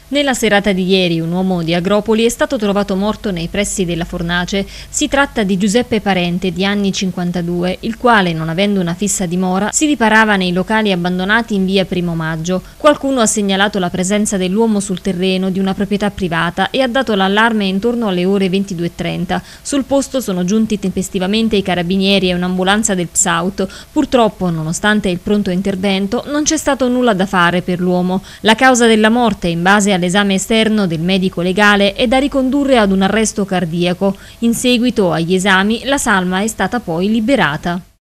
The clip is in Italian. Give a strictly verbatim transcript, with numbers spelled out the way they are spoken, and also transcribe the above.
Nella serata di ieri un uomo di Agropoli è stato trovato morto nei pressi della fornace. Si tratta di Giuseppe Parente, di anni cinquantadue, il quale, non avendo una fissa dimora, si riparava nei locali abbandonati in via Primo Maggio. Qualcuno ha segnalato la presenza dell'uomo sul terreno di una proprietà privata e ha dato l'allarme intorno alle ore ventidue e trenta. Sul posto sono giunti tempestivamente i carabinieri e un'ambulanza del Psauto. Purtroppo, nonostante il pronto intervento, non c'è stato nulla da fare per l'uomo. La causa della morte, in base all'esame esterno del medico legale, è da ricondurre ad un arresto cardiaco. In seguito agli esami la salma è stata poi liberata.